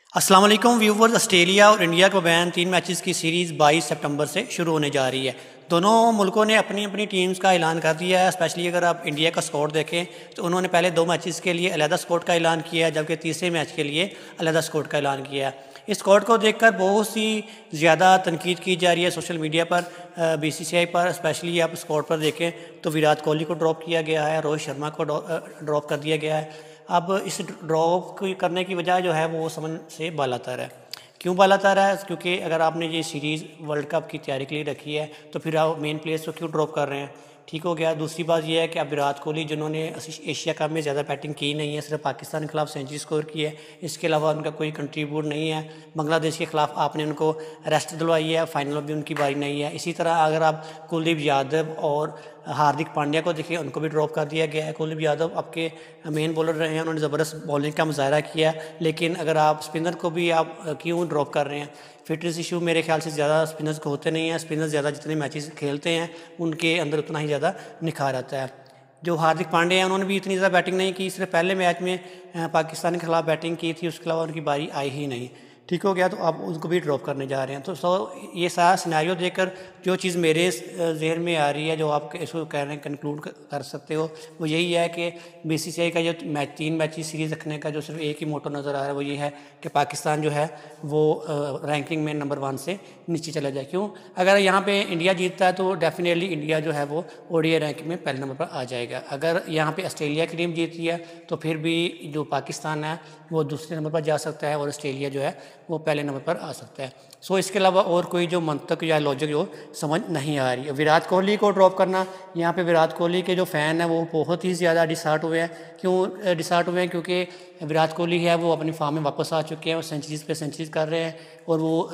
अस्सलाम वालेकुम viewers. Australia और इंडिया के बैन 3 मैचेस की सीरीज़ 22 सितंबर से शुरू होने जा रही है। दोनों मुल्कों ने अपनी अपनी टीम्स का ऐलान कर दिया है। स्पेशली अगर आप इंडिया का स्क्वाड देखें तो उन्होंने पहले 2 मैचेस के लिए अलहदा स्क्वाड का ऐलान किया है, जबकि तीसरे मैच के लिए अलहदा स्क्वाड का ऐलान किया है। इस स्क्वाड को देखकर बहुत सी ज़्यादा तनकीद की जा रही है सोशल मीडिया पर, BCCI पर। स्पेशली आप स्क्वाड पर देखें तो विराट कोहली को ड्रॉप किया गया है, रोहित शर्मा को ड्रॉप कर दिया गया है। अब इस ड्रॉप करने की वजह जो है वो समझ से बालातर है। क्यों बालातर है? क्योंकि अगर आपने ये सीरीज़ वर्ल्ड कप की तैयारी के लिए रखी है तो फिर आप मेन प्लेयर्स को क्यों ड्रॉप कर रहे हैं? ठीक हो गया। दूसरी बात यह है कि अब विराट कोहली जिन्होंने एशिया कप में ज़्यादा बैटिंग की नहीं है, सिर्फ पाकिस्तान के खिलाफ सेंचुरी स्कोर की है, इसके अलावा उनका कोई कंट्रीब्यूट नहीं है। बांग्लादेश के खिलाफ आपने उनको रेस्ट दिलवाई है, फाइनल में भी उनकी बारी नहीं है। इसी तरह अगर आप कुलदीप यादव और हार्दिक पांड्या को देखिए, उनको भी ड्रॉप कर दिया गया है। कुलदीप यादव आपके मेन बॉलर रहे हैं, उन्होंने ज़बरदस्त बॉलिंग का मुजाहरा किया, लेकिन अगर आप स्पिनर को भी आप क्यों ड्रॉप कर रहे हैं? फिटनेस इशू मेरे ख्याल से ज़्यादा स्पिनर्स को होते नहीं हैं। स्पिनर्स ज़्यादा जितने मैचेस खेलते हैं उनके अंदर उतना ही ज़्यादा निखार आता है। जो हार्दिक पांड्या हैं उन्होंने भी इतनी ज़्यादा बैटिंग नहीं की, सिर्फ पहले मैच में पाकिस्तान के खिलाफ बैटिंग की थी, उसके अलावा उनकी बारी आई ही नहीं। ठीक हो गया, तो आप उनको भी ड्रॉप करने जा रहे हैं। तो ये सारा सिनेरियो देखकर जो चीज़ मेरे जहन में आ रही है, जो आप इसको कह रहे हैं कंक्लूड कर सकते हो, वो यही है कि BCCI का जो 3 मैच की सीरीज़ रखने का जो सिर्फ एक ही मोटो नज़र आ रहा है वो ये है कि पाकिस्तान जो है वो रैंकिंग में नंबर 1 से नीचे चला जाए। क्यों? अगर यहाँ पे इंडिया जीतता है तो डेफिनेटली इंडिया जो है वो ODI रैंकिंग में पहले नंबर पर आ जाएगा। अगर यहाँ पे ऑस्ट्रेलिया की टीम जीतती है तो फिर भी जो पाकिस्तान है वो दूसरे नंबर पर जा सकता है और ऑस्ट्रेलिया जो है वो पहले नंबर पर आ सकता है। सो इसके अलावा और कोई जो मंतक या लॉजिक जो समझ नहीं आ रही है। विराट कोहली को ड्रॉप करना, यहाँ पे विराट कोहली के जो फ़ैन हैं वो बहुत ही ज़्यादा डिसहार्ट हुए हैं। क्यों डिसहार्ट हुए हैं? क्योंकि विराट कोहली है वो अपनी फॉर्म में वापस आ चुके हैं, वो सेंचुरीज़ पे सेंचुरीज़ कर रहे हैं और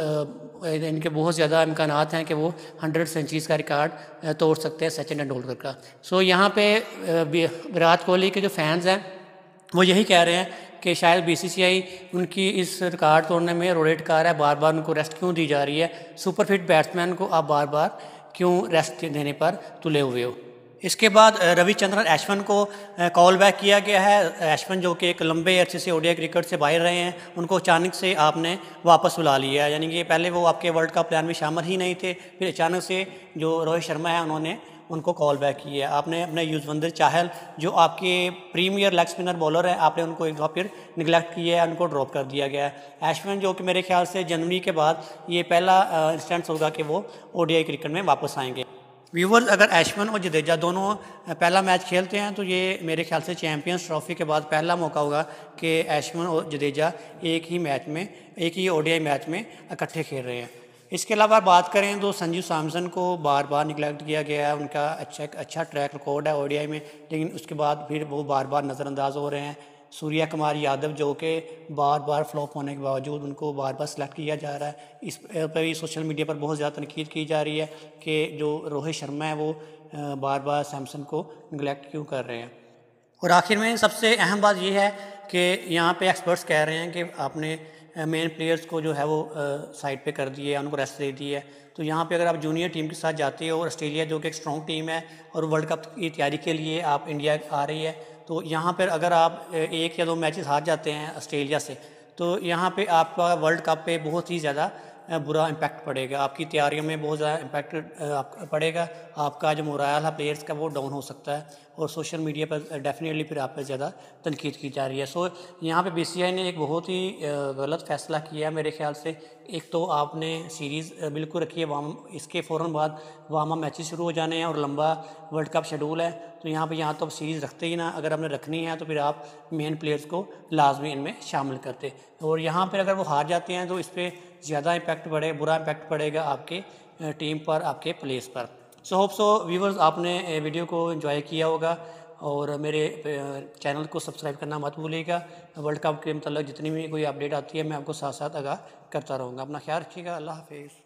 वो इनके बहुत ज़्यादा इम्कानात हैं कि वो 100 सेंचुरीज़ का रिकॉर्ड तोड़ सकते हैं सचिन तेंदुलकर का। सो यहाँ पे विराट कोहली के जो फैंस हैं वो यही कह रहे हैं कि शायद BCCI उनकी इस रिकॉर्ड तोड़ने में रोलेट कार है, बार बार उनको रेस्ट क्यों दी जा रही है? सुपर फिट बैट्समैन को आप बार बार क्यों रेस्ट देने पर तुले हुए हो? इसके बाद रविचंद्रन अश्विन को कॉल बैक किया गया है। अश्विन जो कि एक लंबे अरसे से ODI क्रिकेट से बाहर रहे हैं, उनको अचानक से आपने वापस बुला लिया है। यानी कि पहले वो आपके वर्ल्ड कप प्लान में शामिल ही नहीं थे, फिर अचानक से जो रोहित शर्मा है उन्होंने उनको कॉल बैक किया है। आपने अपने युजवेंद्र चाहल जो आपके प्रीमियर लेग स्पिनर बॉलर हैं, आपने उनको एक बार फिर निगलेक्ट किया है, उनको ड्रॉप कर दिया गया है। अश्विन जो कि मेरे ख्याल से जनवरी के बाद ये पहला इंस्टेंस होगा कि वो ODI क्रिकेट में वापस आएंगे। व्यूवर्स, अगर अश्विन और जडेजा दोनों पहला मैच खेलते हैं तो ये मेरे ख्याल से चैम्पियंस ट्रॉफी के बाद पहला मौका होगा कि अश्विन और जडेजा एक ही ODI मैच में इकट्ठे खेल रहे हैं। इसके अलावा बात करें तो संजू सैमसन को बार बार निगलेक्ट किया गया है। उनका अच्छा ट्रैक रिकॉर्ड है ODI में, लेकिन उसके बाद फिर वो बार बार नज़रअंदाज हो रहे हैं। सूर्या कुमार यादव जो कि बार बार फ्लॉप होने के बावजूद उनको बार बार सेलेक्ट किया जा रहा है। इस पर भी सोशल मीडिया पर बहुत ज़्यादा तनकीद की जा रही है कि जो रोहित शर्मा है वो बार बार सैमसन को निगलेक्ट क्यों कर रहे हैं। और आखिर में सबसे अहम बात यह है कि यहाँ पे एक्सपर्ट्स कह रहे हैं कि आपने मेन प्लेयर्स को जो है वो साइड पे कर दिए, उनको रेस्ट दे दी है। तो यहाँ पे अगर आप जूनियर टीम के साथ जाते हो और ऑस्ट्रेलिया जो कि एक स्ट्रॉन्ग टीम है और वर्ल्ड कप की तैयारी के लिए आप इंडिया आ रही है, तो यहाँ पर अगर आप 1 या 2 मैचेस हार जाते हैं ऑस्ट्रेलिया से तो यहाँ पे आपका वर्ल्ड कप पे बहुत ही ज़्यादा बुरा इम्पैक्ट पड़ेगा, आपकी तैयारियों में बहुत ज़्यादा इम्पैक्ट पड़ेगा। आपका जो मोराल है प्लेयर्स का वो डाउन हो सकता है और सोशल मीडिया पर डेफिनेटली फिर आप पर ज़्यादा तनकीद की जा रही है। सो यहाँ पे BCCI ने एक बहुत ही गलत फैसला किया मेरे ख्याल से। एक तो आपने सीरीज़ बिल्कुल रखी है, इसके फ़ौरन बाद वार्म अप मैचेस शुरू हो जाने हैं और लंबा वर्ल्ड कप शेड्यूल है, तो यहाँ तो आप सीरीज़ रखते ही ना। अगर आपने रखनी है तो फिर आप मेन प्लेयर्स को लाजमी इनमें शामिल करते। और यहाँ पर अगर वो हार जाते हैं तो इस पर ज़्यादा बुरा इम्पैक्ट पड़ेगा आपके टीम पर, आपके प्लेयर्स पर। सो होप सो व्यूवर्स आपने वीडियो को एंजॉय किया होगा और मेरे चैनल को सब्सक्राइब करना मत भूलिएगा। वर्ल्ड कप के मतलब जितनी भी कोई अपडेट आती है मैं आपको साथ साथ आगाह करता रहूँगा। अपना ख्याल रखिएगा। अल्लाह हाफिज़।